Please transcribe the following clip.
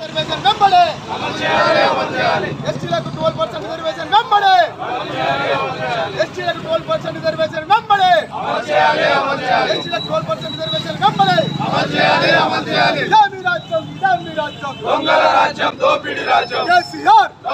reservation వెంబడే ఎస్టీలకు 12% reservation వెంబడే ఎస్టీలకు 12% రిజర్వేషన్ వెంబడే ఎస్టీలకు 12% రిజర్వేషన్ వెంబడే ఇదామి రాజ్యం దొంగల రాజ్యం దోపిడీ రాజ్యం కేసీఆర్